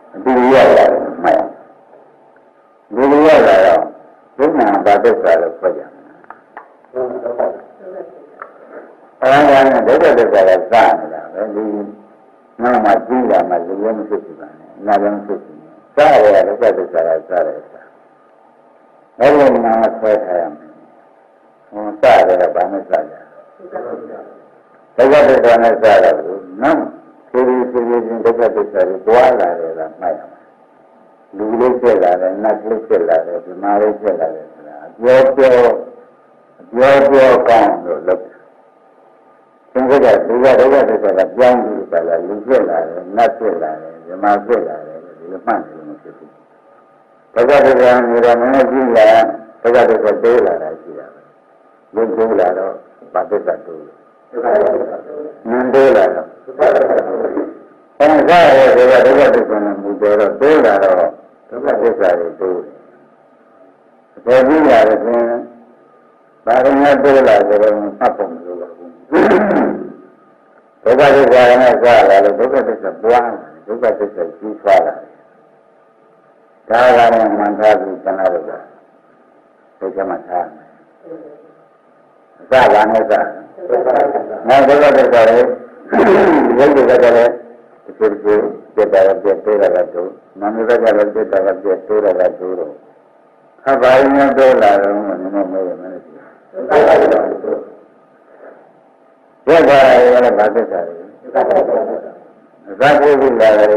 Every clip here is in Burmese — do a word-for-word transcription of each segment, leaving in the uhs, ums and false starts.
ဒီရလာတယ်မှတ်ဒီရလာတော့ဒုက္ခဘာသစ္စာလို့ခေါ်ကြတယ်အဲဒါနဲ့ဒုက္ခသစ္စာကစနေတာပဲဒီနောက်မှကြည့်လာမှလူလည်းမဖြစ်ဘူးကနေနာလည်းမဖြစ်ဘူးစရဒုက္ခသစ္စာကစတယ်စအဲ့ဒီမှာဆွဲထားရမယ်ဟောစတယ်ဘာနဲ့စကြဒုက္ခသစ္စာနဲ့စတယ်လို့နောက်ဖြည်းဖြည်းဖြည်းဖြည်းဒုက္ခသစ္စာကိုတွားလာတယ်လားမှတ်ရမယ်လူလေးဖြစ်လာတယ်နတ်လေးဖြစ်လာတယ်ဒီမာလေးဖြစ်လာတယ်ဆိုတာပြောပြောပြောပြောကောင်းလို့လုပ်သင်္ကြန်ကဒီကဒုက္ခသစ္စာကပြောင်းပြီးပါလားလူဖြစ်လာတယ်နတ်ဖြစ်လာတယ်ဒီမာဖြစ်လာတယ်ဒီလိုမှတ်နေလို့မဖြစ်ဘူးဒုက္ခသစ္စာမျိုးတော့မင်းကြည့်လာဒုက္ခသစ္စာတိုးလာတာရှိတာပဲလူတိုးလာတော့ဘာသစ္စာတိုးလဲဒုက္ခသစ္စာနန်းတိုးလာတော့အဲဒါရဲ့ဒုက္ခဒုက္ခသစ္စာနဲ့မူတယ်တော့တိုးလာတော့ဒုက္ခသစ္စာတွေတိုးတယ်အပေါ်ကြီးလာတဲ့ပြင်ဘာရဏတိုးလာကြတော့မှတ်ဖို့မလိုပါဘူးဒုက္ခသစ္စာနဲ့စလာလို့ဒုက္ခသစ္စာပွားတယ်ဒုက္ခသစ္စာကြီးထွားလာတယ်ဒါကလည်းမှန်သားပြီးသနာလို့ကဒုက္ခမှထားမယ်အစဘာနဲ့စနောက်ဒုက္ခသစ္စာလေးရုပ်တွေကလည်းဒီလိုပြတ်တာပြတ်တိုးတာကတော့နာမည်ကလည်းပြတ်တာပြတ်တိုးတာကတော့တော့အဘာရင်းတိုးလာတော့နည်းနည်းမဲရမယ်ဒီပြတ်တာလည်းဘာသစ္စာလဲအစကိုပြီးလာတယ်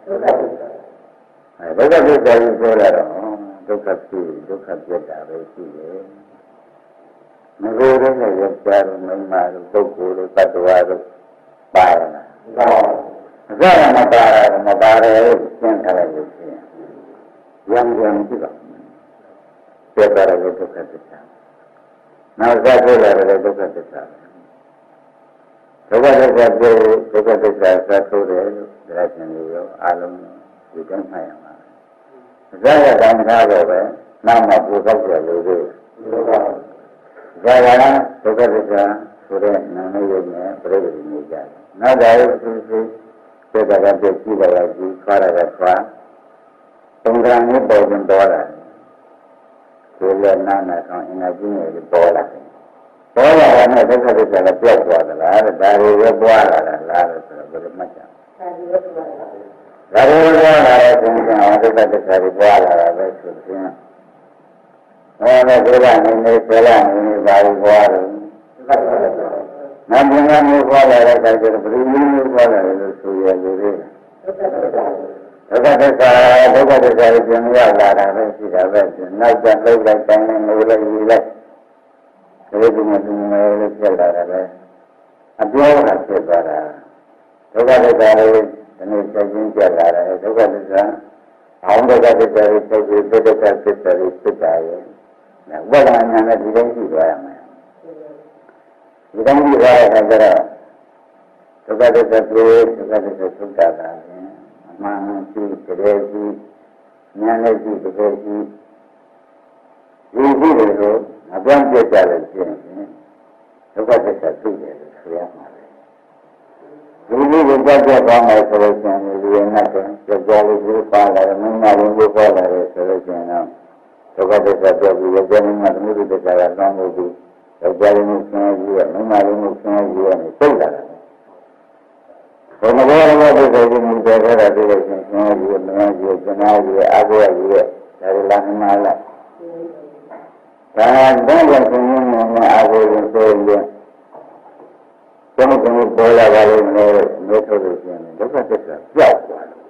အဲဒုက္ခသစ္စာကိုပြောလာတော့ဒုက္ခဖြစ်ဒုက္ခပြတ်တာပဲရှိတယ်ငကိုယ်နဲ့ရကြတယ်မိမတို့ပုဂ္ဂိုလ်တို့တ attva တို့ပါရလားအစကမပါရမပါရလို့ရှင်းထားလိုက်လို့ရှိရင်ယံယံကြည့်ပါပြတ်တာလည်းဒုက္ခသစ္စာနောက်ဆက်ပြလာတယ်ဒုက္ခသစ္စာဒုက္ခသစ္စာပြောဒုက္ခသစ္စာဆက်ထိုးတယ်လို့ဒါရှင်တွေရောအလုံးဒီတိုင်းမှတ်ရမှာအစကတောင်းထားတော့ပဲနောက်မှပူသောက်ကြလို့သေးတယ်ဒါကလည်းဒုက္ခသစ္စာဆိုတဲ့နာမည်ရုပ်နဲ့ပြိဋိနေကြတယ်နောက်ဒါရုပ်သူသူစေတကပြည့်ကြည့်ပါရဲ့ဒီဖာရကဖာသုံးရံနဲ့ပေါ်ပြန်ပေါ်လာတယ်ဒီလိုနာနာဆောင်အင်္ဂါကြီးတွေပေါ်လာတယ်ပေါ်လာတဲ့ဒုက္ခသစ္စာကပြောက်သွားသလားဒါတွေပဲပွားလာတာလားလို့ဆိုတော့ဘယ်လိုမှတ်ကြဒါတွေပဲပွားလာတဲ့သင်္ကြန်ဒုက္ခသစ္စာတွေပွားလာတာပဲဆိုရင်ဟောတဲ့ဒုက္ခနေနေဆရာနေနေပါဘူးပွားတယ်နာမည်မျိုးပွားလာတဲ့အခါကျတော့ဘယ်လိုမျိုးပွားလာလဲလို့ဆိုရလို့လေဒုက္ခသစ္စာဒုက္ခသစ္စာကိုပြန်ရောက်လာတာပဲရှိတာပဲနောက်ကျလှုပ်လိုက်တိုင်းနဲ့ငိုလိုက်ယူလိုက်ဒီလိုမျိုးဒီလိုလေးဖြစ်လာတာပဲအပြောတာဖြစ်သွားတာဒုက္ခသစ္စာလေးဒီနေ့သိချင်းကြလာတယ်ဒုက္ခသစ္စာအောင်ဒုက္ခသစ္စာကိုသိပြီးဒုက္ခသစ္စာကိုဖြစ်တာရဲ့ဝိညာဉ်နဲ့ဒီလိုရှိသွားရမယ်ဒီတိုင်းကြည့်ရတဲ့အခါကျတော့ဒုက္ခသစ္စာကိုဒုက္ခသစ္စာသုတ္တတာအမှန်ရှိကြတဲ့ရှိဉာဏ်နဲ့ရှိကြတဲ့ရှိဒီရှိတယ်လို့အပြောင်းပြကြလို့ရှိရင်ဒုက္ခသစ္စာသိတယ်လို့ဆိုရမှာပဲဒီလိုကိုကြောက်ကြောက်ကောင်းတယ်ဆိုလို့ရှိရင်ဒီရနဲ့ကြောက်ကြောက်လေးကိုပါလာတယ်မင်းမဝင်ကိုပေါ်လာတယ်ဆိုလို့ရှိရင်တော့ဒုက္ခသစ္စာပြောပြီးရကြနေမှာသမုဒိသစ္စာကတောင်းလို့ပြီးယောက်ျားလေးကိုဆင်းရဲကြီးရမိန်းမလေးကိုဆင်းရဲကြီးရနေစိတ်လာတယ်ဘုံဘောရဘောဒီကိုမြင်ကြရတာဒီလိုဆင်းရဲကြီးမင်းကြီးကျနာကြီးအာကိုရကြီးရဲ့ဒါလည်းလာမှာလားဒါတော့လည်းဆင်းရဲနေအာကိုရင်းဆိုရင်ဘုံဘုံပေါ်လာပါလိမ့်မယ်လို့ထုတ်လို့ရှိရင်ဒုက္ခသစ္စာပြောက်သွားတယ်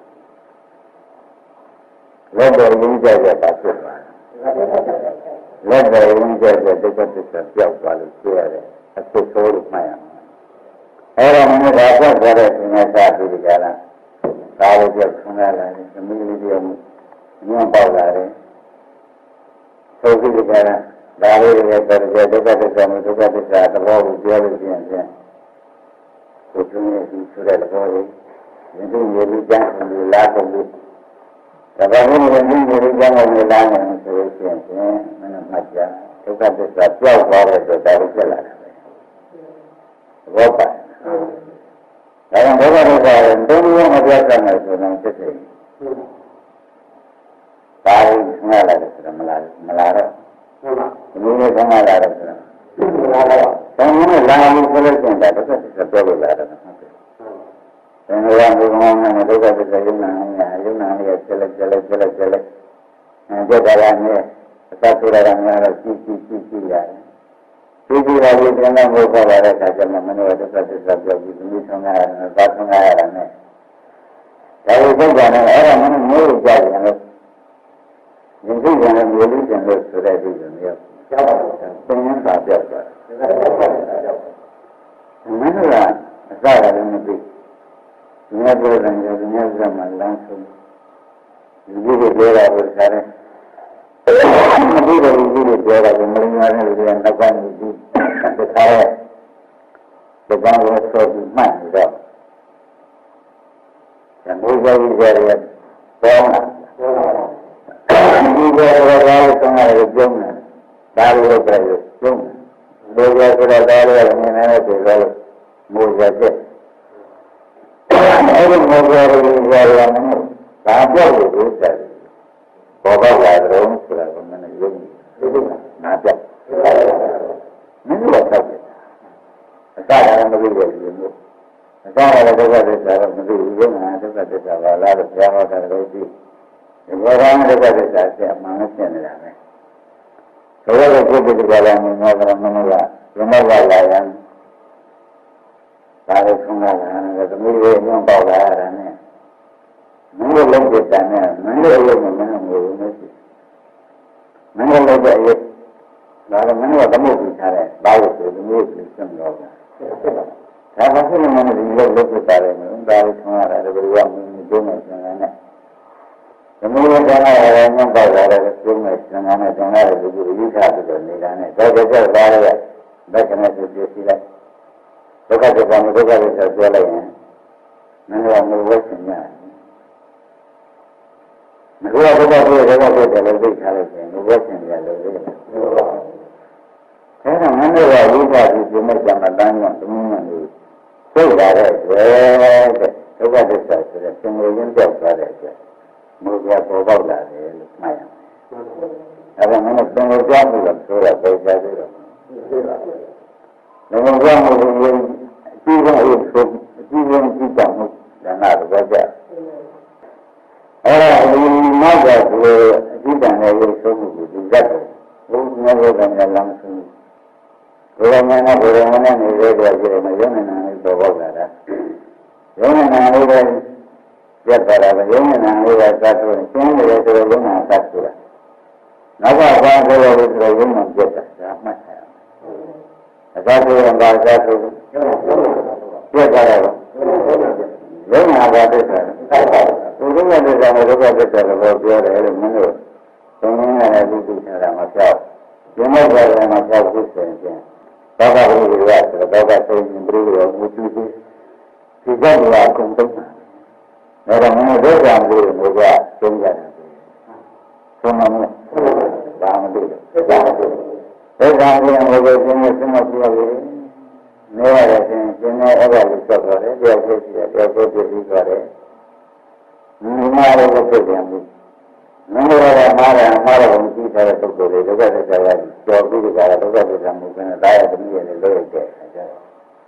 လောကရင်းကြတဲ့ပါဖြစ်သွားတယ်လက်တော်ရင်းကြတဲ့ဒုက္ခသစ္စာပြောက်သွားလို့ဆိုရတယ်အဖြစ်ဆိုးလို့မှတ်ရမှာအဲ့တော့မင်းဘာပြောက်သွားတဲ့သင်္ခါစားပြီးကြလားဒါလိုပြောက်ဆင်းလာတယ်သမီးလေးတွေညွန့်ပေါက်လာတယ်ဆိုပြီးကြလားဒါလေးတွေတော့ဒုက္ခသစ္စာနဲ့ဒုက္ခသစ္စာသဘောကိုပြောလို့ရှိရင်ဖြင့်ကိုယ်ကျင်းရဲ့ဒီဆိုတဲ့သဘောလေးယဉ်ကျေးရေးကြမ်းပြီးလာကုန်ပြီးဒါပေမဲ့ယဉ်ကျေးရေးကြမ်းပြီးလာနေဆိုလို့ရှိရင်မင်းမှတ်ကြဒုက္ခသစ္စာပြောက်သွားတဲ့အတွက်ဒါကိုဖြစ်လာတယ်ဘောပါဒါကြောင့်ဒုက္ခသစ္စာကိုသုံးလုံးမပြောက်နိုင်ဆိုတော့ဖြစ်တယ်ဒါရီငါလာတယ်ဆိုတော့မလာမလာတော့ဒီလိုနဲ့ငါလာတယ်ဆိုတော့မလာတော့တောင်းနဲ့လာလို့ဆိုလို့ရှိရင်ဒါတစ်သက်တစ်သက်ပြောလို့ရတယ်ဟုတ်ကဲ့သင်္ဃာဘုရားနဲ့ဒုက္ခသစ္စာယုံနာနဲ့ယုံနာနဲ့ဆက်လက်ဆက်လက်ဆက်လက်ဆက်လက်အဲကြတာနဲ့အသဆိုတာကများတော့ကြည့်ကြည့်ကြည့်ကြည့်ရတယ်ဒီဒီလာပြီးပြန်တော့ဘုရားလာတဲ့အခါကျမှမနောဒုက္ခသစ္စာပြောပြီးဒီဆောင်ရတာနဲ့သာဆောင်ရတာနဲ့ဒါကိုသိကြတယ်အဲ့ဒါမင်းမျိုးကြတယ်လို့ဒီကိစ္စနဲ့မျိုးလေးကျန်လို့ဆိုတဲ့ဒီလိုမျိုးကြောက်တော့သင်္ရင်သာပြောက်သွားတယ်မင်းကအစရလည်းမသိဒီနေ့ပြောတယ်ဒီနေ့ကမှလမ်းဆုံးဒီလိုပြောတာကိုစားတယ်မသိတဲ့လူတွေပြောတာကိုမင်းများနဲ့လူတွေနောက်ကနေပြီးတခါရဲဒီကောင်ကိုဆိုပြီးမှတ်နေတော့ဇမုဇ္ဇဝိဇ္ဇရဲ့ပေါင်းတာဒီလိုတော့ဘာလို့ဆောင်းရတယ်ပြုံးတယ်ဒါလိုတော့ပြုံးတယ်ပြုံးတယ်ဘယ်လိုဆိုတော့ဒါလိုမြင်နေတဲ့ဒီလိုမူရတဲ့အဲ့ဒီမူရတဲ့ဇာရမင်းဒါပြောလို့ဥစ္စာဘောဘောလာတော့ဆိုတာကမင်းရုံးဒီလိုနာပြောမင်းတို့ဆောက်တယ်အစကလည်းမသိဘူးဒီလိုအစကလည်းဒုက္ခသစ္စာတော့မသိဘူးရုံးနာဒုက္ခသစ္စာပါလားလို့ဘုရားဟောတာလည်းသိဒီဘောရံဒုက္ခသစ္စာဆက်အမှန်နဲ့ရှင်းနေတာပဲဘယ်လိုဖြစ်ဖြစ်ကြလဲမင်းတို့ကမင်းတို့ကဘုမောကလာရင်ဒါလည်းဆုံးလာတယ်သမီးရဲ့ညွန့်ပေါက်လာတာနဲ့မင်းတို့လုံးပြတဲ့နဲ့မင်းတို့လုံးမမင်းတို့မျိုးမရှိမင်းတို့လုံးတဲ့အရေးဒါကမင်းတို့ကသမုတ်ပြီးထားတယ်ဘာလို့ဆိုသမီးကိုစဉ်းတော့တာဒါဘာဖြစ်လို့မင်းတို့ဒီလိုလုပ်ပြတာလဲမင်းဒါကိုဆုံးရတယ်ဘယ်လိုမှမပြောနိုင်စံနဲ့သမီးရဲ့ကံရတဲ့ညွန့်ပေါက်လာတဲ့ပြောမယ်စံနဲ့ကျန်တဲ့လူကြီးရေးထားပြီးတော့နေတာနဲ့တော့ကြောက်လာရတဲ့ဘက်ကနဲ့ပြည့်စည်လိုက်ဒုက္ခဒုက္ခမဒုက္ခတွေဆိုပြောလိုက်ရင်မင်းတို့ကမဝဲစင်ရတယ်မကွာဘုရားပြောတဲ့ဘုရားပြောတယ်လို့သိထားလို့ရှိရင်ဘုရားရှင်ပြလို့လေ။အဲဒါမင်းတို့ကဝိသတိပြမဲ့ကြမှာတန်းရသမီးမလို့သိလာတဲ့အတွက်ဒုက္ခသစ္စာဆိုတဲ့သင်္ကေတရင်းပြောက်သွားတဲ့အတွက်မူပြပေါ်ပေါက်လာတယ်လို့မှတ်ရမယ်။အဲဒါမင်းတို့သင်္ကေတကြောင့်လို့ဆိုတာပေါ်ကြသေးတယ်။ငုံကြောင့်မလို့အကြည့်ကအရေးဆိုအကြည့်ရင်ကြည့်ကြမှုဒါနတော့ကြအဲ့ဒါဒီမောက်ကဒီအကြည့်တန်တဲ့ရုပ်ဆုံးမှုကိုဒီဇတ်ကိုဘုရားရဲ့ကံနဲ့လမ်းဆုံးဘုရားနဲ့ဘုရားနဲ့နေတဲ့ကြည့်ရမယ်ရုံနဲ့နာလေးပေါ်ပေါက်လာတာရုံနဲ့နာလေးပဲရက်သွားတာပဲရုံနဲ့နာလေးကသတ်လို့ရှင်းတယ်ဆိုတော့ရုံနဲ့သတ်ဆိုတာနောက်ကဘာဆိုလို့ဆိုတော့ရုံနဲ့ပြတ်တာဒါမှတ်ထားအသာဆိုရင်ဒါသာဆိုပြတ်သွားတယ်ရုံနဲ့ဘာဖြစ်တာသူတို့ကလည်းဒုက္ခသစ္စာကိုပြောတယ်လို့မင်းတို့သုံးရတဲ့ဒီသိထားတာမပြောက်ဒီမောကလည်းမပြောက်ဘူးဆိုရင်ဘာသာဘုရားဆိုတော့ဘာသာဆိုရင်ဘုရားမူကြည့်ဒီကြောင့်လာကုန်တော့ဒါတော့မင်းတို့ကံကိုဘုရားသုံးရတယ်သုံးမှာဘာမှမလုပ်ဘူးဒါကဘုရားဘုရားဘုရားရှင်ရဲ့စမပြောရည်နေရတဲ့ရှင်ရှင်ရဲ့အဲ့ဒါကိုဆက်သွားတယ်တရားဖြစ်စီတယ်တရားဖြစ်ပြီးသွားတယ်ဒီမှာလည်းဖြစ်တယ်ဘူးမင်းတို့ကမှားတယ်မှားတယ်ကိုကြည့်ထားတဲ့ပုဂ္ဂိုလ်တွေဒုက္ခသစ္စာကကြော်ပြီးကြတာဒုက္ခသစ္စာမှုကလည်းဒါရသမီးရဲ့လို့ရတဲ့အခါကျတော့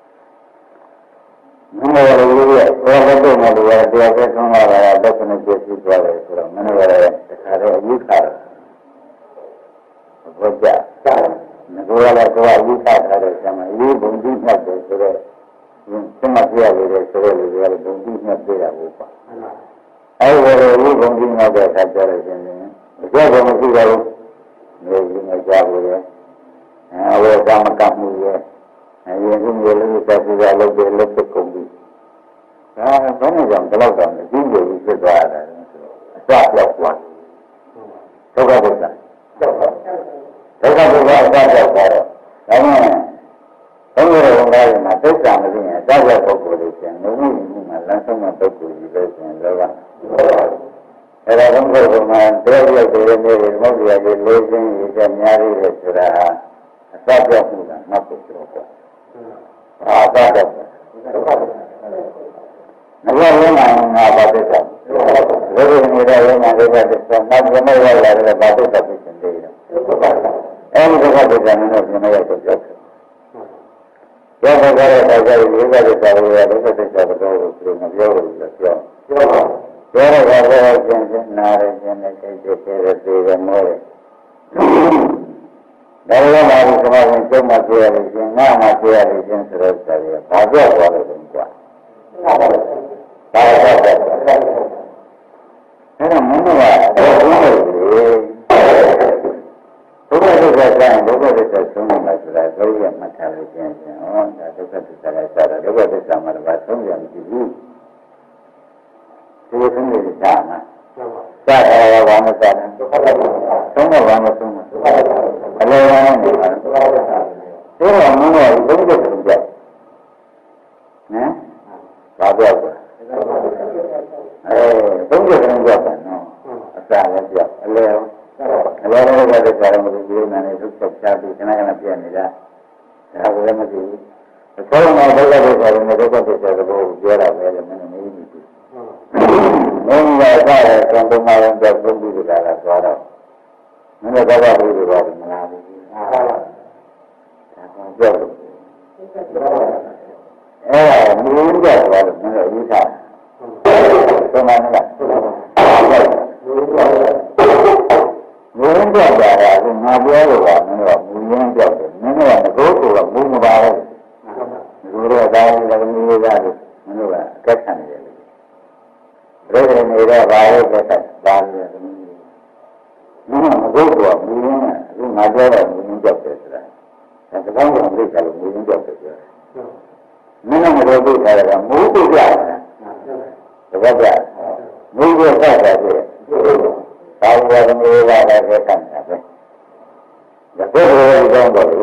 မင်းတို့ကလည်းဘောဘုံမှာလည်းတရားဖြစ်ဆုံးလာတာဒုက္ခနဲ့ပြည့်စုံသွားတယ်ဆိုတော့မင်းတို့ကလည်းတခါတည်းအယူခါတယ်ဘုရားငါကလည်းကိုယ်အယူခါထားတဲ့ဆံမအယူဘုံတိမှတ်တယ်ဆိုတော့စမပြရလို့ဆိုတော့လေကလည်းဘုံတိမှတ်ပြရဖို့ပါအဲ့ဒီလိုဘုံတိမှတ်တဲ့အခါကျတော့ရှင်အကျဘုံမရှိတော့ဘူးနေကြီးနေကြဘူးလေအဲဝေကမကမှုရဲ့အရင်ကမျိုးလေးသက်ပြီးတော့လုပ်တယ်လုပ်တဲ့ကုန်ပြီဒါဘယ်နဲ့ကြောင့်ဒီလောက်တော့အကျိုးကိုဖြစ်သွားတာလဲဆိုတော့အစပြောက်သွားဒုက္ခဒုက္ခဒုက္ခဒုက္ခအစပြောက်သွားတော့ဒါမှဘုရားတော်ကလည်းမဒုက္ခမသိရင်အစပြောက်ပုဂ္ဂိုလ်တွေရှင်ငုံမှုမှုမှာလမ်းဆုံးတဲ့ပုဂ္ဂိုလ်ကြီးပဲရှင်လောကအဲ့ဒါဘုရားတော်မှာတရားရတဲ့နေတွေမဟုတ်ရည်လေးစင်းရတဲ့များရည်ဆိုတာအစပြောက်မှုကမှတ်ဖို့တော့ပေါ့အာသာတော့ငါလုံးမှာငါပါတဲ့ကောဘယ်လိုကတည်းကနောက်ကျမရောက်လာတဲ့ဘာလို့တတ်ဖြစ်နေလဲအဲဒီဒုက္ခဒုက္ခနဲ့ကျမရောက်တော့ကြောက်တယ်ကြောက်ကြတဲ့အခါကျရင်ဒီကတည်းကဝေရဒုက္ခဒုက္ခတော့ကိုမပြောဘူးလို့ပြောပြောပါပြောရတာလည်းကျင်းချင်းနာရခြင်းနဲ့စိတ်တွေသေးတယ်သေးတယ်မောတယ်ဒါလည်းမှာဒီကမ္ဘာဝင်ကျုံမှာပြရလို့ရှင်ငါမှပြရလို့ရှင်ဆိုတော့ဆရာကြီးဘာပြောသွားလို့လဲကွာဘာပြောသွားလဲအဲ့တော့မင်းတို့ကတော့ဘုရားကြီးဘုရားဒုက္ခဆိုင်ဒုက္ခဒုက္ခဆုံးမှာဆိုတာဘုရားမှတ်ထားလို့ရှင်ရှင်ဟောဒါဒုက္ခဒုက္ခလည်းစားတာဒုက္ခဒုက္ခမှာတော့ဆုံးရမရှိဘူးဒီဆုံးနေကြမှာစားတယ်ဘာမှစားတယ်ဒုက္ခဒုက္ခဆုံးတော့ဘာမှဆုံးမှာအလောကနဲ့နေပါတော့ဒါတော့မင်းတို့ဘုရားဒုက္ခကြနော်ဘာပြောလဲအဲဘုရားကလည်းပြောတယ်နော်အစာလည်းပြောအလဲအလဲလည်းပြောတယ်ကြာတော့မလို့ဒီနာနဲ့သူချက်ချပြီးခဏခဏပြနေတာဒါကလည်းမသိဘူးအစောကဘုရားဒုက္ခတွေဆိုရင်ဒုက္ခတွေဆိုတော့ပြောတာပဲလေမင်းနေနေပြီမင်းကစားတယ်ကံပေါ်မှာတော့ဘုရားကလာသွားတော့မင်းတို့ဘာသာပြီးတော့မလားဘူးဟာဒါကပြောတယ်အဲမင်းတို့ကတော့မင်းတို့ဥစ္စာသုံးပါးလားမင်းတို့ကတော့ငါပြောလို့ကမင်းတို့မူရင်းပြောတယ်မင်းတို့ကငကိုးဆိုတော့မူမပါဘူးဒီလိုတော့တိုင်းလည်းမင်းတို့ကမင်းတို့ကအကက်ခံနေတယ်လေဒါနေတော့ဘာလို့ကက်ပါလဲမင်းတို့ငကိုးဆိုမူရင်းကအခုငါပြောတော့မူရင်းပြောတယ်ဆိုတာဒါကကောင်းကောင်းသိကြလို့မူရင်းပြောတယ်ပြောတယ်မင်းတို့မလို့သိကြတယ်ကမူသိကြတယ်တပတ်ကြမူရင်းဆက်တာပြည့်ဘာလို့လဲမျိုးလာတဲ့ကံတာပဲဒါကိုယ်ကိုယ်ကြောင်းတော့လေ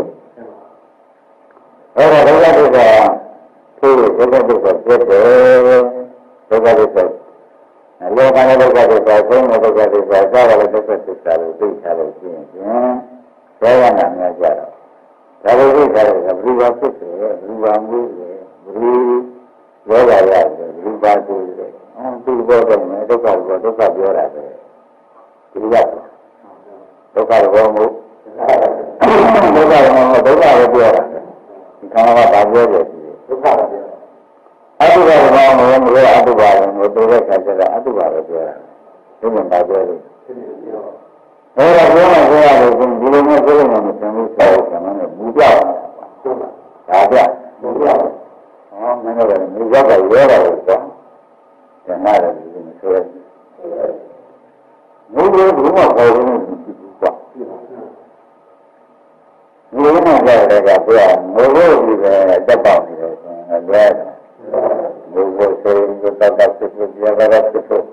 အဲ့ဒါဒုက္ခဒုက္ခသူ့ဒုက္ခဒုက္ခပြည့်တယ်ဒုက္ခဒုက္ခလောကနဲ့ဒုက္ခဒုက္ခဆုံးတဲ့ဒုက္ခဒုက္ခစားရတဲ့ဒုက္ခဒုက္ခကိုသိချလို့ရှိရင်ဘောဝနာများကြတော့ဒါလိုသိကြတယ်ကဘုရားဖြစ်တယ်ဘုရားမှုတယ်ဘုရားယောဂရတယ်ဘုရားတူတယ်အော်သူ့ဘောတော့မယ်ဒုက္ခဘောဒုက္ခပြောတာပဲဒီကဒုက္ခဘောမှုဒုက္ခဘောဒုက္ခကိုပြောတာဒီခန္ဓာကဘာပြောတယ်ဒုက္ခကိုပြောအတုပါဘောမှုမလို့အတုပါဘောကိုတိုးတဲ့ခါကျတော့အတုပါကိုပြောတာဒီမှာဘာပြောလဲအဲ့ဒါပြောမှပြောရတယ်ဒီလိုမျိုးပြောလို့မသင်ဘူးဆိုတော့ကျွန်တော်ကမူပြောက်တာဒါပြမူပြောက်ဟောမင်းတို့ကမူပြောက်ကရောတာကိုဆိုကျွန်တော်လည်းဒီလိုဆိုရမူလို့ဘုမပေါ်လို့မရှိဘူးကွာမူလို့မှကြားတယ်ကပြောမူလို့ဒီပဲတက်ပေါက်နေတယ်ဆိုရင်လည်းရတယ်မူလို့ဆိုရင်တော့တက်တက်ဖြစ်ဖြစ်ရတာဖြစ်ဖြစ်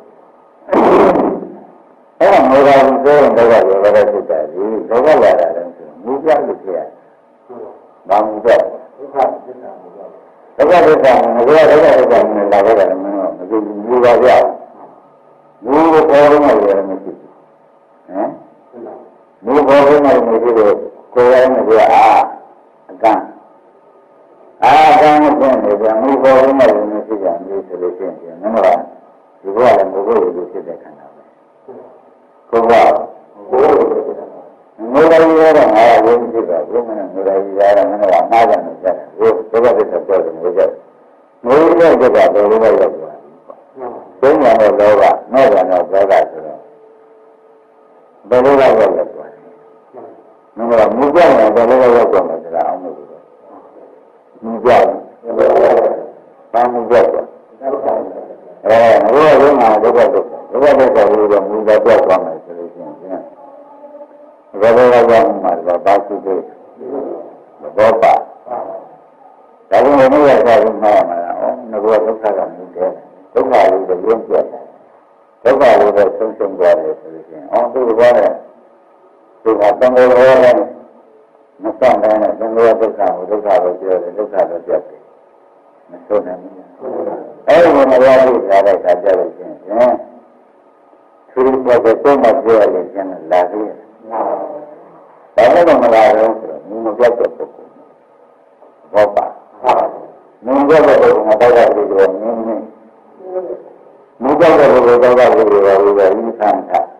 အဲ့ဒါမူရာကိုဆိုရင်တော့ရတာဖြစ်တယ်ဒီလောကလာတာလည်းဆိုမူပြလို့ဖြစ်ရတယ်ဘာမူပြဒုက္ခဒုက္ခမူပြဒုက္ခဒုက္ခမူပြဒုက္ခဒုက္ခနဲ့လာခဲ့တယ်မင်းတို့မကြည့်ဘူးမူပါပြမူကိုပေါ်လို့ရတယ်မရှိဘူးဟမ်မူပေါ်လို့မရှိတော့ကိုယ်ရင်းကအာအကန့်အာကံနဲ့ပြန်နေပြန်မူပေါ်လို့မရှိကြဘူးဆိုလို့ရှိရင်မင်းတို့ကဒီဘဝလည်းမဟုတ်ဘူးဖြစ်တဲ့ခန္ဓာပဲကိုယ်ကဘိုးလိုဖြစ်တာငိုတိုင်းရတော့ငါဝိဉ္စီကဘုမနဲ့ငိုတိုင်းရတော့မင်းကမှားတယ်နဲ့ကြားတယ်ဘိုးဒုက္ခသစ္စာပြောတယ်ငိုကြတယ်ငိုရတဲ့ကဘယ်လိုလဲရောက်သွားဘုံညာတော့လောဘမဲ့ညာတော့ဒေါသဆိုတော့ဘယ်လိုလဲရောက်သွားမင်းကမူကြောက်တယ်ဘယ်လိုလဲရောက်သွားမှာဆိုတာအောင်လို့မူကြောက်ဘာမူကြောက်လဲအဲငိုရမှာဒုက္ခဒုက္ခဒုက္ခဒုက္ခလို့တော့မူကြောက်ပြောက်သွားမယ်ဆိုလို့ရှိရင်ဘယ်လိုလဲရောက်မှာလဲဘာရှိသေးဘောပါဒါကလည်းမရကြဘူးမှားမှာလားဩငါကဒုက္ခကမူတယ်ဒုက္ခလို့တော့ရုံးပြတ်ဒုက္ခလို့တော့ဆုံးရှုံးသွားတယ်ဆိုလို့ရှိရင်အော်သူကလည်းသူကတန်ခိုးရောနဲ့မဆောင်တဲ့နဲ့တန်ခိုးဒုက္ခကိုဒုက္ခကိုပြောတယ်ဒုက္ခတော့ပြတ်တယ်မဆုံးနိုင်ဘူးအဲ့ဒီမှာရပြီးထားတဲ့အခါကျလို့ရှိရင်သူတို့ကတော့မပြောရလို့ကျန်လာသေးတယ်ဒါလည်းမလာတော့ဆိုတော့မပြတ်တဲ့ပုဂ္ဂိုလ်ဘောပါမင်းပြောတဲ့ပုဂ္ဂိုလ်ကတောက်တာလို့ပြောနေနေမင်းပြောတဲ့ပုဂ္ဂိုလ်တောက်တာလို့ပြောလို့ဒီခံတာ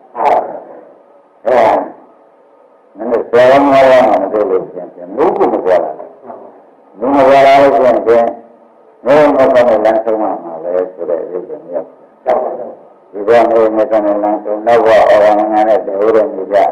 ရောမရောမတွေ့လို့ပြန်ပြန်မူးကိုမပေါ်လာဘူးမူးမပေါ်လာလို့ပြန်ပြန်နေမကောင်းတဲ့လမ်းဆုံးမှာပဲဆိုတဲ့အိမ်ကိုမြောက်ဒီကောင်နေမကောင်းတဲ့လမ်းဆုံးတော့ဘောအော်ငါနဲ့တူတဲ့နေကြ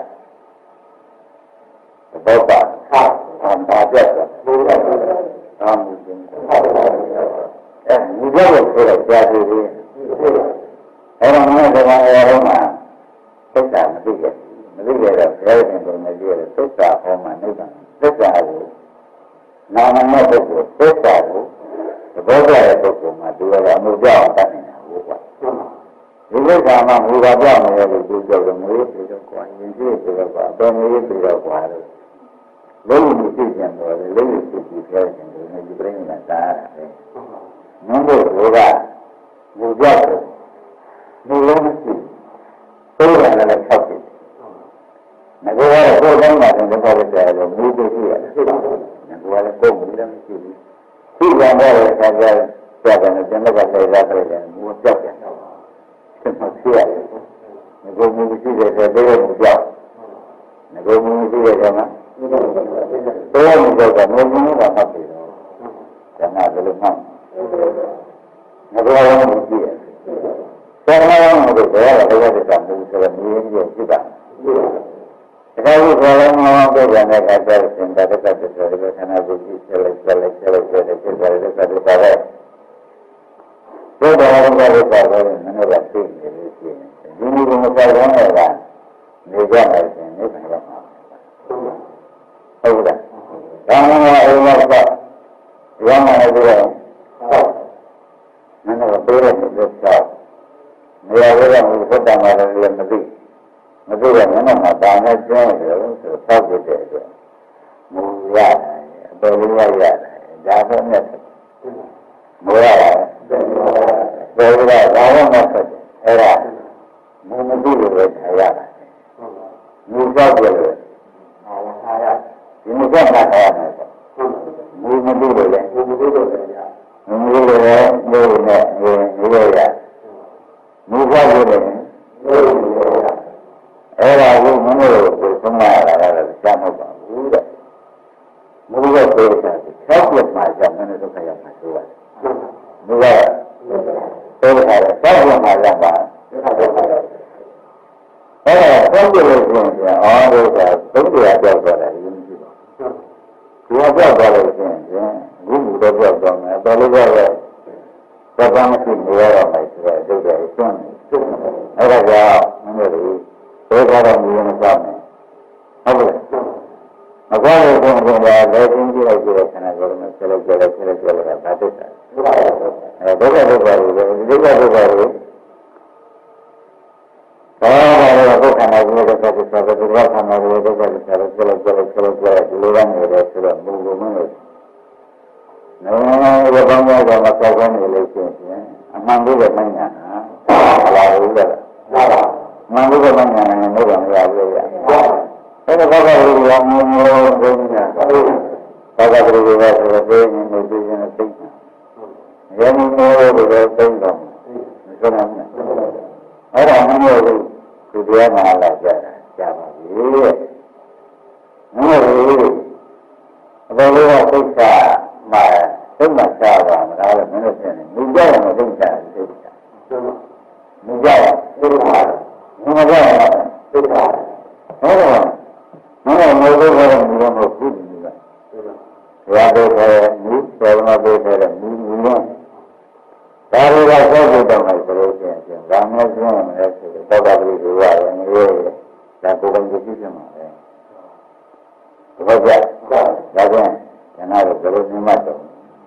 ဘောပါဟာအမှန်ပြတ်တာဘုရားအာမူခြင်းအဲဒီကြောင့်ဆိုတော့ကြာပြီအဲ့တော့ငါကဘာရောမှာသက်တာမသိခဲ့မသိခဲ့တော့ဘယ်လိုပုံနဲ့ကြည့်ရလဲသက်တာဟောမှာနိဗ္ဗာန်သက်တာကိုနာမနဲ့ပုဂ္ဂိုလ်သက်တာကိုသဘောကျတဲ့ပုဂ္ဂိုလ်မှာဒီလိုအမှုကြောင့်တတ်နေတာဟုတ်ကွာဒီကိစ္စမှာမူပါပြောင်းနေတယ်လို့ပြောကြတယ်ငွေပြေတော့ကွာယဉ်ကျေးပြေတော့ကွာအတော်ငွေပြေတော့ကွာလို့လုံးဝမသိကြတယ်လေလုံးဝသိပြီးပြောတယ်ဒီနေ့ဒီပြင်ကစားရတယ်မင်းတို့ကမူကြောက်တယ်မူလုံးမရှိသုံးရလည်း၆ပြီငါကတော့ကိုယ်တိုင်းမှာတော့ပေါ်တယ်လို့မူသိရှိရတယ်သိပါဘူးငါကလည်းကိုယ်မူလည်းမရှိဘူးသိကြတယ်ဆရာပြောတယ်ကျွန်တော်ကလည်းကြားတယ်မူကြောက်တယ်ဆက်မဖြစ်ရတယ်ငါကမူရှိတယ်ဆိုတော့မူကြောက်ငါကမူရှိတယ်ကမှတော့မူကြောက်တာမူမူကမှတ်ပြီတော့ကျန်တာဘယ်လိုမှငါကတော့မူရှိတယ်ဆရာတော်ကလည်းဘယ်လိုလဲတဲ့ကမူဆိုတော့မူရင်းကြီးဖြစ်တာဒါကဘယ်လိုမှမပြောကြတဲ့အခါကျတော့သင်္တတ္တတ္တဆိုတဲ့ခန္ဓာကိုယ်ကြီးဆက်လိုက်ဆက်လိုက်ဆက်လိုက်ဆက်လိုက်ဆက်လိုက်ဆက်လိုက်ဆက်လိုက်ဘုရားကလည်းပြောတယ်မင်းတို့ကသိနေလို့ရှိရင်ဒီလိုမျိုးမပြောင်းတော့ကနေကြမယ်ဆိုရင်နေပါတော့မှာဟုတ်လားဒါမှမဟုတ်အိမ်မှာတော့ရောင်းနေတယ်တော့မင်းတို့ပြေးတယ်လို့ပြောနေရာဝဲကဘုရားမှာလည်းမသိမသိတော့မင်းတို့မှာဒါနဲ့ကျင်းတယ်လို့ဆိုသောက်ကြတဲ့အတွက်မူရတယ်အတော်လေးရရတယ်ဒါပဲနဲ့မူရတယ်ဘယ်လိုလဲဘာလို့မဆက်အဲ့ဒါမူမသိလို့ပဲထားရတာမူကြောက်တယ်လို့အားရဒီမကြောက်တာထားရတယ်မူမသိလို့လည်းမူမသိလို့လည်းမူမသိလို့လည်းမူနဲ့နေရရမူကြောက်တယ်လို့အဲ့ဒါကိုမင်းတို့ကိုသုံးရတာလည်းကြားမဟုတ်ပါဘူးတဲ့မူရဲ့ပြေးတာ၆ပြတ်မှကြောင့်မင်းတို့ဒုက္ခရောက်မှာဆိုရတယ်မူကပြေးတာလည်း၆ပြတ်မှရောက်ပါအဲ့ဒါသုံးပြလို့ရှိရင်အော်တို့ကသုံးပြရပြောက်သွားတယ်ယူမရှိပါဘူးဒီပြောက်သွားလို့ရှိရင်ဘုမှုတော့ပြောက်သွားမယ်တော်လို့တော့ပဲသက်သာမရှိနေရတော့မယ်ဆိုတော့ဒုက္ခကိုစွန့်နေအဲ့ဒါကြောင့်မင်းတို့ဘယ်ကတော့မြင်မကြမယ်ဟုတ်ကဲ့မကောင်းတဲ့ဘုံကလည်းလက်ချင်းကြည့်လိုက်ကြတဲ့ခဏကိုလည်းဆက်လိုက်ကြလိုက်ဆက်လိုက်ကြလိုက်တာဒါတစ္ဆာအဲဒုက္ခဒုက္ခတွေဒုက္ခဒုက္ခတွေဘာလို့လဲဒုက္ခနာကိုဒုက္ခသစ္စာဒုက္ခနာကိုဒုက္ခသစ္စာဆက်လိုက်ကြလိုက်ဆက်လိုက်ကြလိုက်ဒီလိုကနေတယ်ဆိုတော့ဘုံဘုံနဲ့နော်ဒီကောင်ကတော့မဆောက်ကောင်းနေလို့ရှိရင်အမှန်တည်းမညာဟာလာလို့ရတယ်မန်လို့ကမှညာနေလို့တော့မရဘူးလေ။အဲ့ဒါဘာသာရေးရောမလို့ဘုရား။ဘာသာရေးရောဆိုတော့ဘယ်နည်းနဲ့သိရင်သိတာ။ရောမလို့တော့သိတော့မဆိုနိုင်ဘူး။အဲ့ဒါမှမဟုတ်ဘူးဒီတရားမှာလာကြတာကြားပါပြီ။မဟုတ်ဘူး။ဘယ်လိုလဲသိတာမှာသိမှချပါမလားလို့မင်းတို့ပြောနေ။ဒီကြောင့်မသိတာသိတာ။ဒီကြောင့်သိတာမမကြောက်သိတာဟုတ်တယ်မမမိုးလို့လည်းမလို့မဟုတ်ဘူးဒီကဘုရားတို့ကမူစေဝနာတို့ကမူမူလုံးဒါတွေကသောက်ဖို့တော့မှဆိုလို့ရှိရင်ဒါမှမဟုတ်မလဲဆိုတော့သောတာပတိကရတယ်နေရဒါကိုယ်ပိုင်ကြည့်ပြမှာပဲဟုတ်ကြဒါကြောင့်ကျန်တာတော့ဘယ်လိုမှမတော့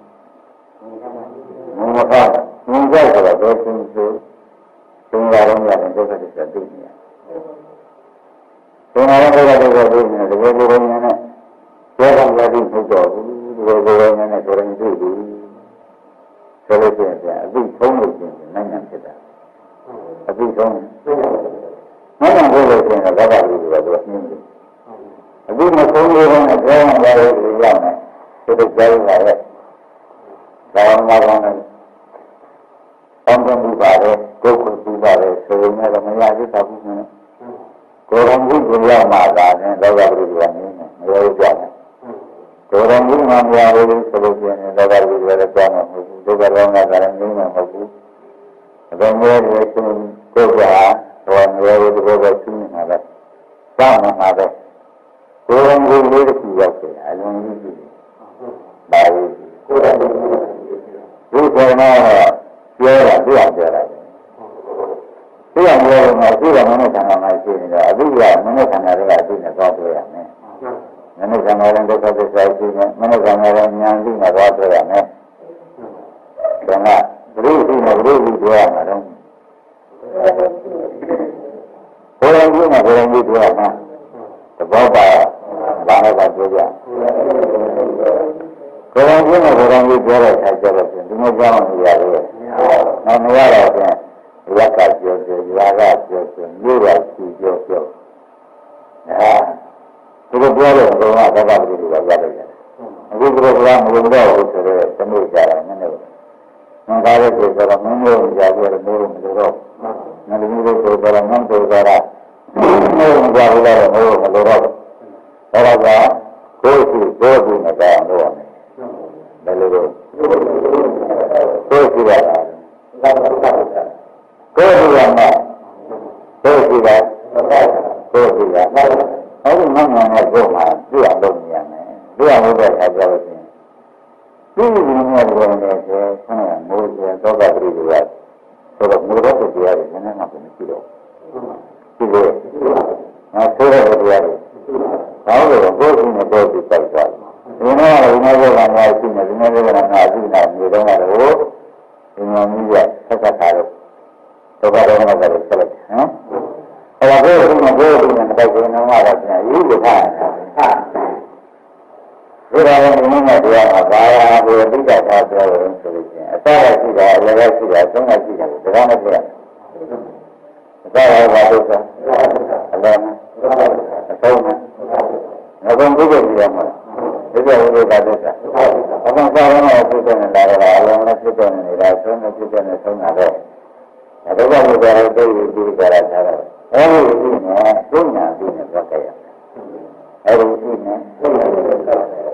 မမကမူကြောက်တော့ဘယ်သူဆိုသင်္ဃာရုံးရတယ်ဒုက္ခသစ္စာသိနေရတယ်သင်္ဃာရုံးဒုက္ခသစ္စာသိနေတယ်ဒီလိုလိုနဲ့ပြောတာလည်းသိတော့ဘူးဒီလိုလိုနဲ့ကိုယ်ရင်သိဘူးဆိုလို့ရှိရင်အသိဆုံးလို့ရှိရင်နိုင်ငံဖြစ်တာအသိဆုံးနိုင်ငံဖြစ်လို့ရှိရင်ဘာသာလူတွေကသူကနှင်းတယ်အသိမဆုံးလို့လည်းပြောင်းလာလို့ရမယ်ဒီလိုကြောင်းလာရဲ့ဘာမှမကောင်းဘူးအောင်းမှုပါတယ်ဒုက္ခမှုပါတယ်ဆိုရင်လည်းမရသေးပါဘူးနော်ကိုယ်တော်မှုကိုရမှာသာနဲ့လောကပရိသေကနေမရဘူးဆိုလို့ရှိရင်တော့ဒါကလည်းလည်းကြောင်းမှာမဟုတ်ဘူးဒုက္ခလောကကလည်းငြိမ်းမှာမဟုတ်ဘူးအပေမဲ့ဒီကိုကိုယ်ကတော့ငရဲဒီဘောကသိနေတာပဲစောင့်နေတာပဲကိုယ်ကလေးလေးတစ်ခုရောက်တယ်အလုံးကြီးကြီးပါဘူးကိုယ်ကဒီကောတော့ပြောတာပြရပြောတာပြရပြောတော့မှပြရမနဲ့ခန္ဓာမှာရှိနေတော့အဘိဓမ္မာမနဲ့ခန္ဓာတွေကအသိနဲ့သွားပြောရမယ်မနဲ့ခန္ဓာရင်ဒုက္ခသစ္စာရှိနေမနဲ့ခန္ဓာရင်ဉာဏ်သိနဲ့သွားပြောရမယ်ဒါကဘုရားရှိနေဘုရားရှိပြောရမှာတော့ဘုရားရှိနေဘုရားရှိပြောရမှာသဘောပါဘာနဲ့ပါပြောကြဘုရားရှိနေဘုရားရှိပြောတဲ့အခါကျတော့ဒီနေ့ကြောင်းနေရတယ်။နောက်မရတော့ပြန်ရက်ကပြောပြောရာကပြောပြောမြို့ရရှိပြောပြောအဲဒါပြောတဲ့ဘုရားသဘောပတိတွေကရလိုက်တယ်။အခုကဘုရားမဝင်တော့ဘူးဆိုတော့တနေ့ကြတယ်နည်းနည်း။ငါကားရဲ့ဆိုတော့မင်းတို့ကြာပြောတယ်မိုးမလို့တော့ငါတို့မျိုးဆိုတော့မင်းတို့ကရာမိုးကြာလို့လည်းမိုးမလို့တော့အဲဒါကကိုယ်ရှိကိုယ်ရှိနေတာတော့ရမယ်။ဘယ်လိုလဲကိုယ်ရှိတာကိုယ်ရှိရမယ်ကိုယ်ရှိတာကိုယ်ရှိရမယ်အဲဒီမှန်မှန်နဲ့ကိုယ်မှာပြည့်အောင်လုပ်နေရမယ်ပြည့်အောင်လုပ်တဲ့အခါကျတော့ရှင်ဒီလိုမျိုးတွေနဲ့ဆိုဆန်းရမိုးကျေတော့ကတိတွေကဆိုတော့မိုးတော့တရားတွေနည်းနည်းမှမရှိတော့ဒီလိုငါဆိုတဲ့တရားတွေဘာလို့ကိုယ်ရှိနေကိုယ်ရှိတိုက်သွားဒီနေ့ကဒီနေ့ကငါရှိနေဒီနေ့ကငါရှိနေနေတော့ကတော့ဒီမှာမြည်ရဆက်ဆက်ထားလို့တော့ဘာတော့မလုပ်ဆက်လိုက်ဟမ်အဲ့ဒါကိုဒီမှာကိုယ်ဒီမှာတိုက်နေတော့ကတော့ပြန်ရေးရတာဟာဒီလိုမျိုးဒီနေ့ကတရားမှာဘာသာကိုသိတတ်တာပြောလို့ဆိုလို့ချင်းအစရရှိတာအလယ်ရရှိတာအဆုံးရရှိတာဒါကမပြောအစရဘာလို့ဆိုအလယ်မှာအဆုံးမှာငါကုန်ကြည့်ကြည့်ရမှာဒီလိုလိုတာတဲ့။အမှန်တရားနဲ့ပြည့်စုံနေတာကအလုံးနဲ့ပြည့်စုံနေတာဆုံးနဲ့ပြည့်စုံနေဆုံးတာပဲ။ဒါကလည်းဒါကိုသိပြီးကြတာထားတယ်။အဲဒီအင်းနဲ့သိညာပြီးနဲ့ပြောကြရမယ်။အဲဒီအင်းနဲ့သိညာပြီးနဲ့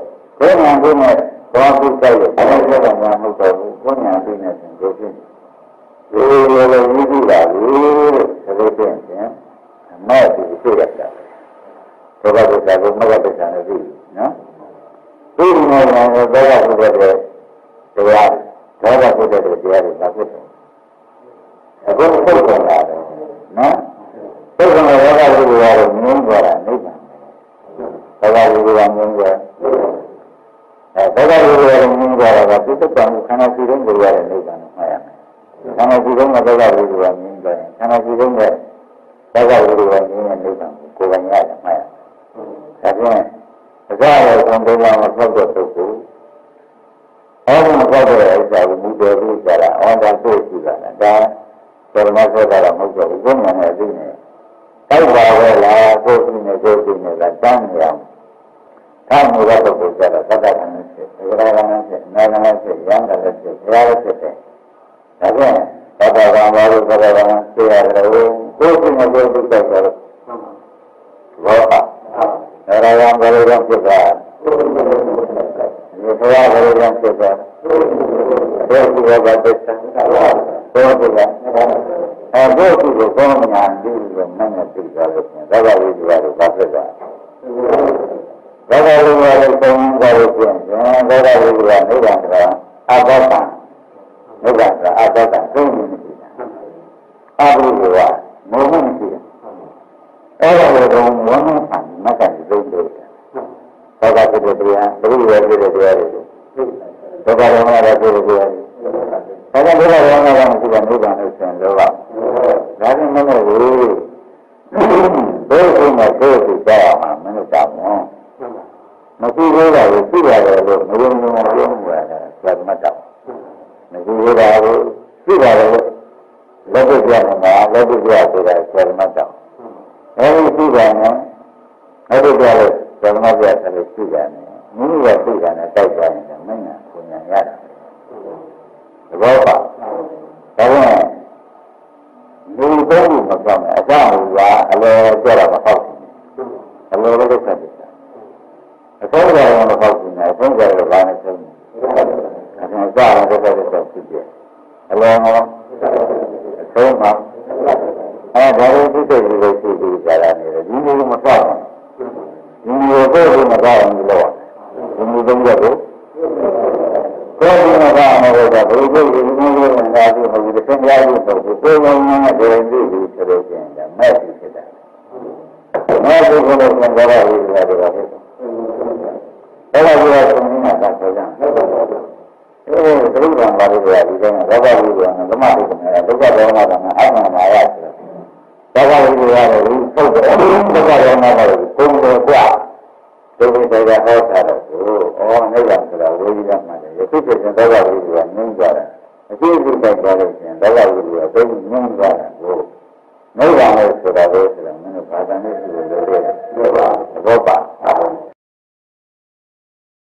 ဘာဖြစ်ကြရဲ့ဘာလို့ပြောတာမှမဟုတ်တော့ဘူး။သိညာပြီးနဲ့ဆိုကိုဖြစ်။ဒီလိုလိုရည်ကြည့်တာလေဆိုလို့ပြင်ပြန်အမဲ့ဒီသိရတာ။ဘောဂတ္တကိုမဂ္ဂတ္တနဲ့ပြီးနော်။ဒီလိုမျိုးတော့ဘောဂဘုဒ္ဓတဲ့တရားဘောဂဘုဒ္ဓတဲ့တရားတွေသာဖြစ်တယ်။အခုပုဂ္ဂိုလ်လာတယ်နော်။ပုဂ္ဂိုလ်ရဲ့ဘောဂဘုဒ္ဓရဲ့ငြင်းကြတာနိဗ္ဗာန်။ဘောဂဘုဒ္ဓကငြင်းကြအဲဘောဂဘုဒ္ဓရဲ့ငြင်းကြတာကပြစ္ဆုတ်ကံခန္ဓာရှိတဲ့တရားရဲ့နိဗ္ဗာန်ကိုမှားရမယ်။ခန္ဓာရှိတဲ့ဘောဂဘုဒ္ဓကငြင်းကြတယ်။ခန္ဓာရှိတဲ့ဘောဂဘုဒ္ဓကငြင်းတဲ့နိဗ္ဗာန်ကိုကိုယ်ပိုင်ရတယ်မှားရမယ်။ဒါဖြင့်အစရဆုံးဘုရားမဖောက်တဲ့ပုဂ္ဂိုလ်အဲဒီမဖောက်တဲ့အစ္စာကိုမူတော်ပြီးကြတာအော်ဒါသိရှိတာလေဒါဓမ္မဆိုတာတော့မဟုတ်တော့ဘူးကိုယ်ဉာဏ်နဲ့သိနေတိုက်ပါပဲလားကိုယ်သိနေကိုယ်သိနေလားတန်းနေအောင်ထားမှုရတဲ့ပုဂ္ဂိုလ်ကြတာသတ္တကံနဲ့ဖြစ်သရဂံနဲ့ဖြစ်နာဂံနဲ့ဖြစ်ယံကလည်းဖြစ်ဘုရားလည်းဖြစ်တယ်ဒါဖြင့်သတ္တကံဘာလို့သတ္တကံသိရတယ်ကိုယ်သိနေကိုယ်သိတယ်ဆိုတော့ဘောပါဒါရယံဘယ်လိုလုပ်ဖြစ်တာဒီဘုရားဘယ်လိုလုပ်ဖြစ်တာဘယ်လိုလုပ်ပါသစ္စာဘယ်လိုလဲအဲဘုရားကိုကောင်းညာပြီးတော့မနဲ့သိကြလို့ရှင်ဒါကဝိဇ္ဇာကိုပါဖြစ်တာဒါကဝိဇ္ဇာကိုသုံးကြလို့ရှင်ဒါကဝိဇ္ဇာနိဗ္ဗာန်ကအဘ္ဗံနိဗ္ဗာန်ကအဘ္ဗံသုံးမျိုးမရှိတာအဘိဓိဝါမုံမရှိတာအဲ့ဒါကိုတော့ဝမ်းနဲ့ဆံမကတိလုံးလို့ဘာသာဖြစ်တဲ့တရားဘုရားရဲ့ဖြစ်တဲ့တရားတွေဘာသာတော်မှာဖြစ်တဲ့တရားတွေဘာသာဘုရားတော်မှာမရှိတဲ့နိဗ္ဗာန်လို့ဆိုရင်တော့ဒါကမလို့ဘူးဘုရားနဲ့ဘုရားကိုကြားရမှာမင်းတို့တောင်းနော်မရှိသေးတာကိုသိရတယ်လို့မယုံကြည်မပြောဘူးလားဆက်မတောင်းမရှိသေးတာကိုသိရတယ်လို့လက်တွေ့ပြမှာလက်တွေ့ပြဆိုတာဆက်မတောင်းအဲဒီသိတယ်နော်အဲ့ဒီပြောလို့ဓမ္မပြတ်တယ်သိတယ်မိမိရဲ့သိတယ်နဲ့တိုက်သွားရင်မင်းကကိုညာရတာသဘောပါဒါပေမဲ့လူသုံးခုမပြောနဲ့အကြောင်းကအလဲပြောတာမဟုတ်ဘူးအလဲလည်းသက်သက်အဆုံးကြရမဟုတ်ဘူးနဲ့အဆုံးကြရဘာအဲဒါလေးသိစိတ်လေးရှိပြီးကြတာနေတယ်ဒီလိုမကောက်ဘူးဒီလိုကိုယ်ကမကောက်ဘူးလို့ဒီလိုသုံးရက်ကိုကိုယ်ကမကောက်မလို့တော့ဘယ်လိုဒီလိုမျိုးငါတို့ဟိုဒီဆင်းရဲလို့ဆိုကိုယ်လုံးနဲ့တည်းပြီးပြီးဆိုလို့ကျင်တယ်မဲ့ပြီးဖြစ်တာမဲ့ပြီးကိုယ်လုံးနဲ့တော့ဝိရိယတွေပါဖြစ်တယ်အဲ့ဒါကိုသုံးနေတာဆိုကြအဲဒုက္ခဘာလို့လဲဒီကနေ့ဘောဂဝိရိယနဲ့ဓမ္မဒုက္ခနဲ့ဒုက္ခဒေါမကနဲ့အာမနာရဆိုတော့ဘောဂဝိရိယရဲ့ဒီပုတ်တယ်ဒုက္ခဒေါမကလည်းကိုယ်ကိုယ်ကွာဒုက္ခတွေကဟောတာတော့ဩနိဗ္ဗာန်ဆိုတာဝိရိယမှတယ်ယခုဖြစ်တဲ့ဘောဂဝိရိယငြိမ်းသွားတယ်အကျိုးပြုတိုက်သွားလို့ရှိရင်ဘောဂဝိရိယသိငြိမ်းသွားတယ်ကိုနိဗ္ဗာန်လို့ဆိုတာပဲဆိုတော့မင်းတို့ဘာသာနဲ့ရှိလို့လို့သဘောပါ